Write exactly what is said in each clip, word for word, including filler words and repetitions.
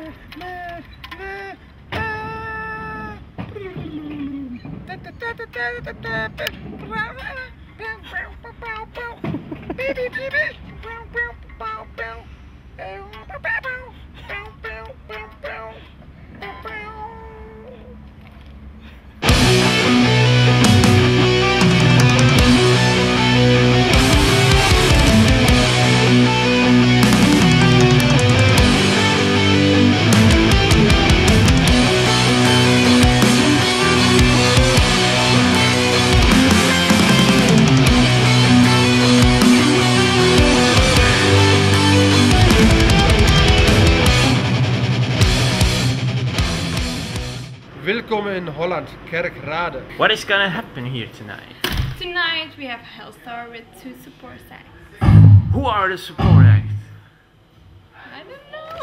Welkom in Holland, Kerkrade. What is gonna happen here tonight? Tonight we have Hellstar with two support acts. Who are the support acts? I don't know.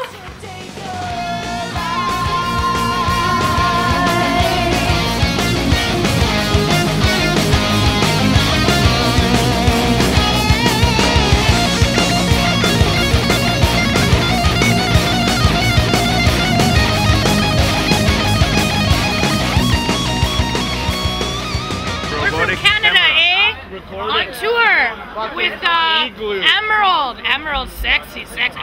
Canada, eh? On tour with uh, Emerald. Emerald, sexy, sexy.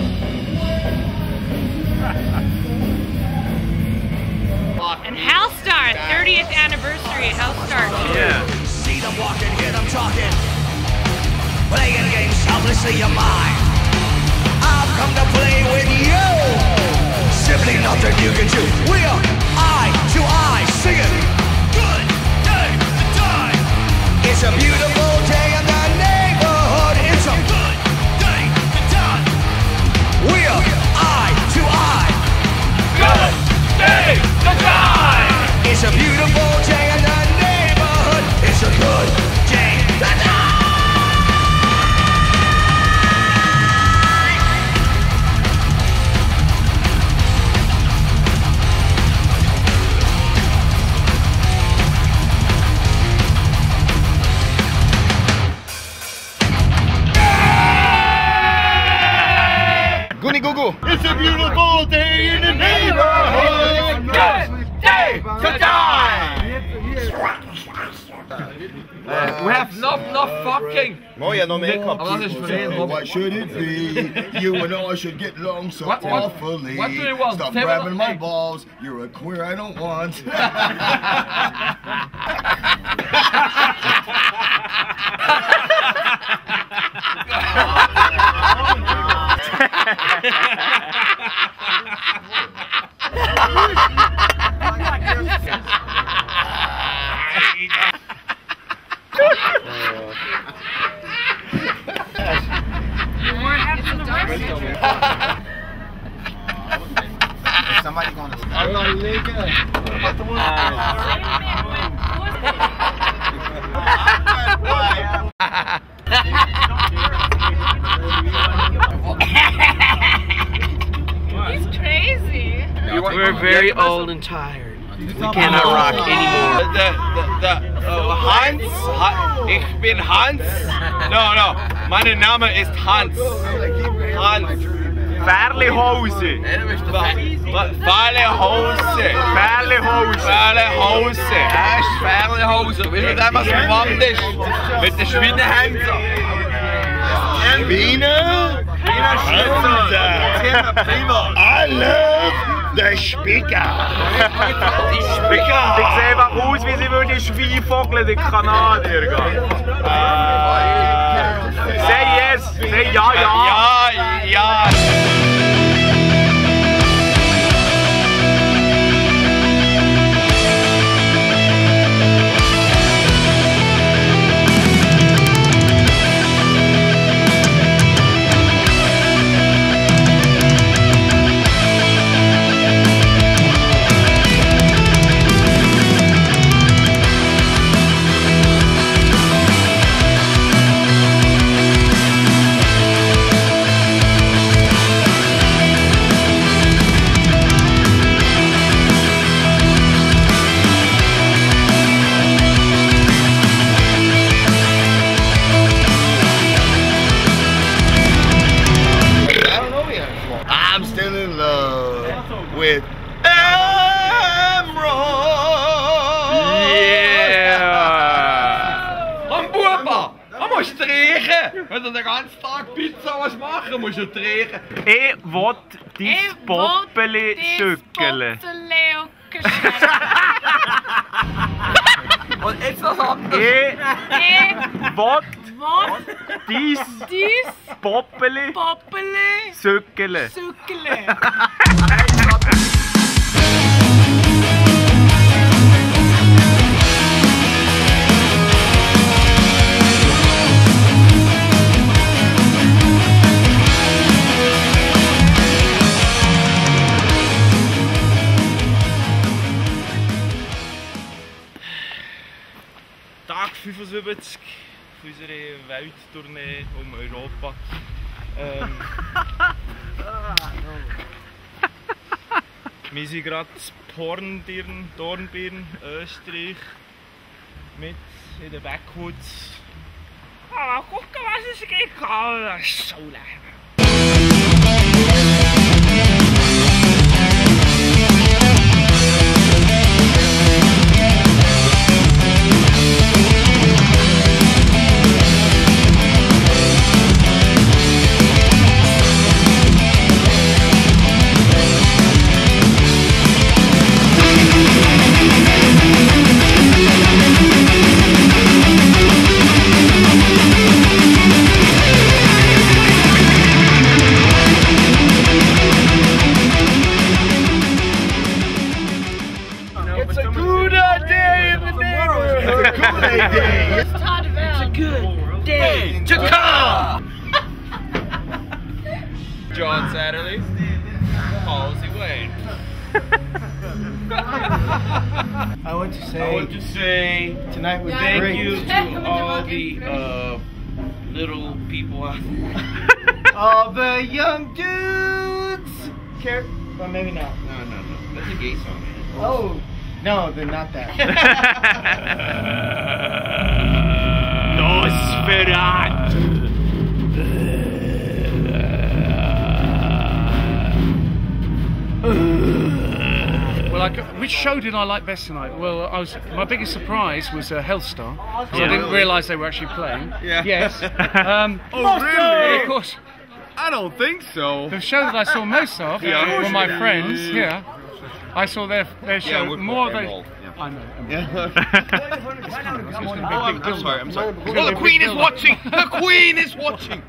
And Hellstar, thirtieth anniversary, Hellstar. Yeah. See them walking, hear them talking. Playing games selflessly of mine. I've come to play with you. Simply nothing you can do. We're eye to eye singing. It's a beautiful day in the neighborhood. It's a good day to die. We're eye to eye. Good day to die. It's a beautiful day in the neighborhood. It's a good day to die. Goenie Google. It's a beautiful day in the neighborhood. Good day to die. Uh, we have not enough fucking. Oh yeah, no makeup. Oh, dat is verenigd. What should it be? You and I should get along so What- what- awfully. what do you want? Stop Say grabbing what- my balls. You're a queer I don't want. Somebody gonna Allah lekker. He's crazy. We're very old and tired. We cannot rock anymore. The, the, the, uh, Hans, ha, ich bin Hans. No, no, mein Name ist Hans. Hans. Verlehose. Verlehose. Verlehose. Verlehose. Er ist Verlehose. Weißt du, der was verwandt ist? Mit den Schweinehändler. Schweine? I love the speaker. Die Spicker. Ich sehe einfach aus, wie sie würde Schweinvogel den Kanadier gehen. Say yes, say ja, ja. Ja, ja. musst streichen! Wenn du den ganzen Tag Pizza was machen musst du streichen. Ich will dein Ich Poppeli schückeln. Und jetzt was anderes. Ich will dein Dies Poppeli Poppeli schückeln. Sückele. Tag fünfundsiebzig von unserer Welttournee um Europa. Ähm, wir sind gerade in Pornbirn, Dornbirn, Österreich, mit in den Backwoods. Ah, guck mal, was es geht. Das ist so lecker. John Satterley, Halsey Wayne. I want to say, I want to say tonight was thank great. you to all the uh, little people out there. All the young dudes. Care? Well, maybe not. No, no, no. That's a gay song. Oh, no, they're not that. Nosferatu. Well, I, which show did I like best tonight? Well, I was my biggest surprise was uh, Hellstar, because Yeah. I didn't realise they were actually playing. Yeah. Yes. Um, Oh, really? Of course. I don't think so. The show that I saw most of Yeah. were my friends. Yeah. I saw their their show we're more rock and than. roll. I know. Yeah. Oh, I'm, I'm sorry, I'm sorry. It's Oh, gonna the be Queen big is build-up. watching! The Queen is watching!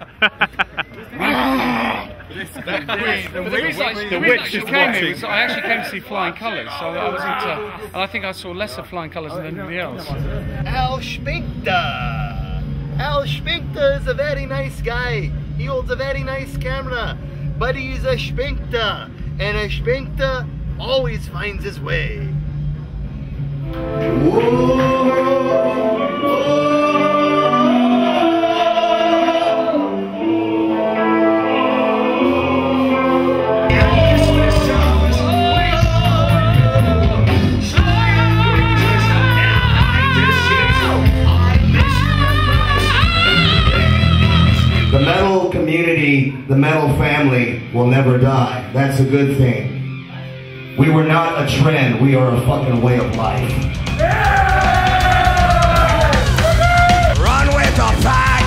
The reason, the witch reason is I came watching. here was I actually came to see Flying Colours, so I was into, and I think I saw less of Flying Colours than anybody else. Al Spinkter. Al Spinkter is a very nice guy. He holds a very nice camera, but he's a Spinkter, and a Spinkter always finds his way. The metal community, the metal family will never die. That's a good thing. We were not a trend, we are a fucking way of life. Run with the pack.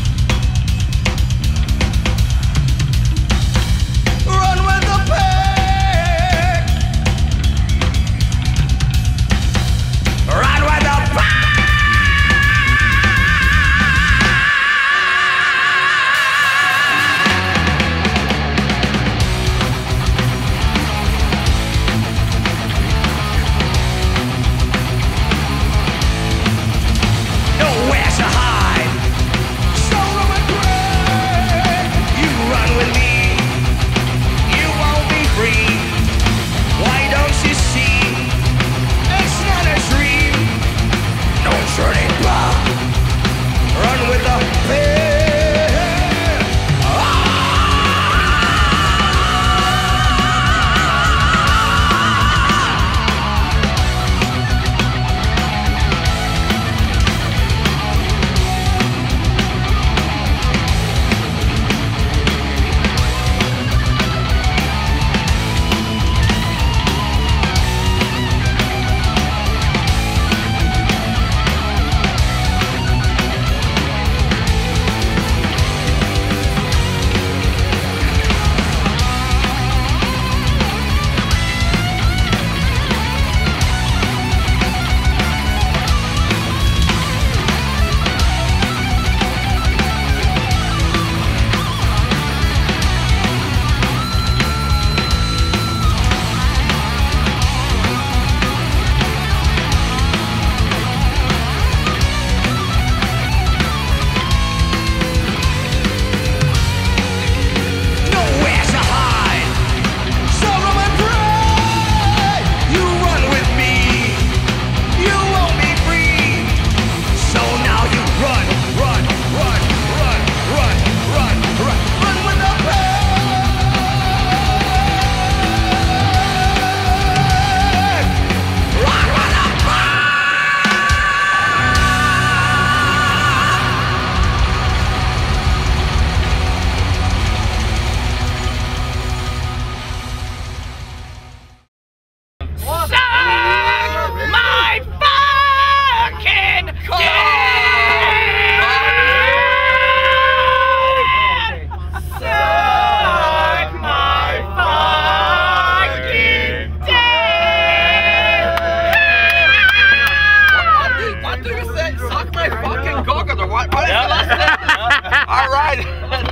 Run with the pack. Run with the pack.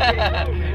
Yeah.